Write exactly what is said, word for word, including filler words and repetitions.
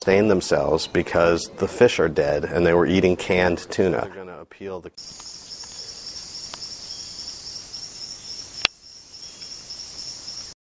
sustain themselves because the fish are dead and they were eating canned tuna. They're going to appeal the